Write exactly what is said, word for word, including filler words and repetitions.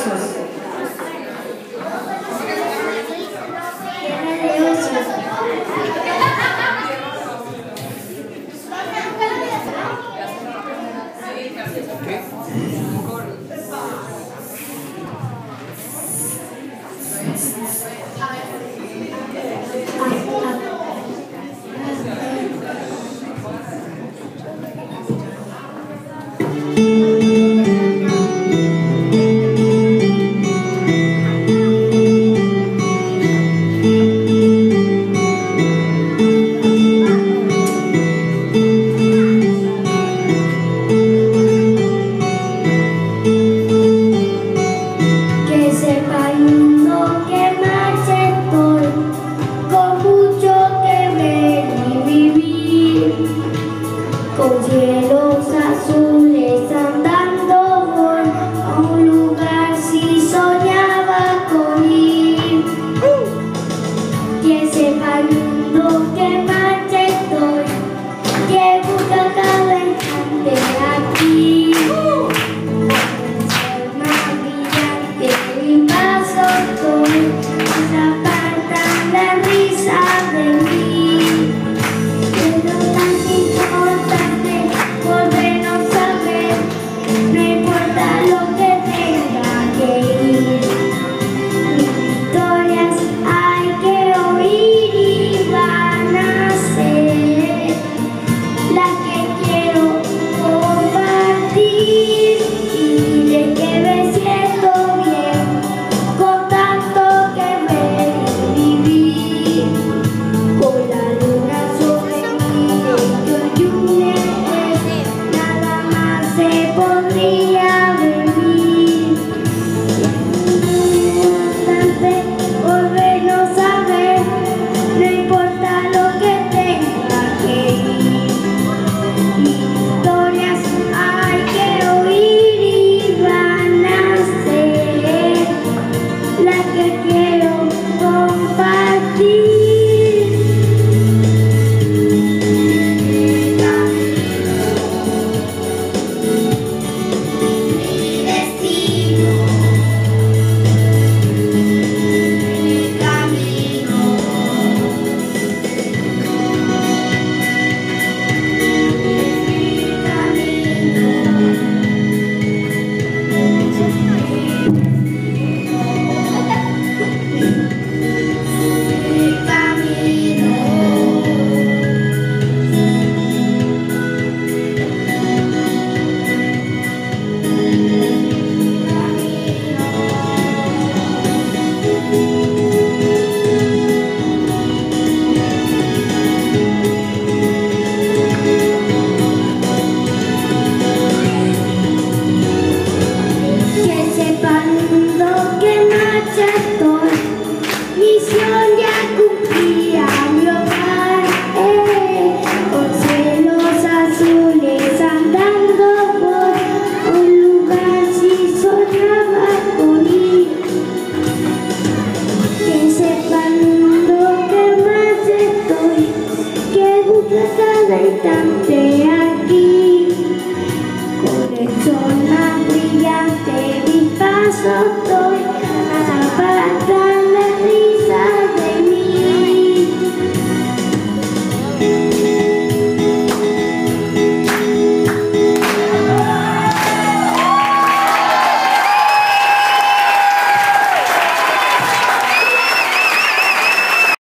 osos. Tierra de osos. Con cielos azules andando voy a un lugar si soñaba con ir. Que sepa el mundo que marcha estoy, que busca cada instante aquí. El sol más brillante mi paso estoy, se apartan la risa de mí. Aquí, con el sol más brillante, mi paso estoy a la pata.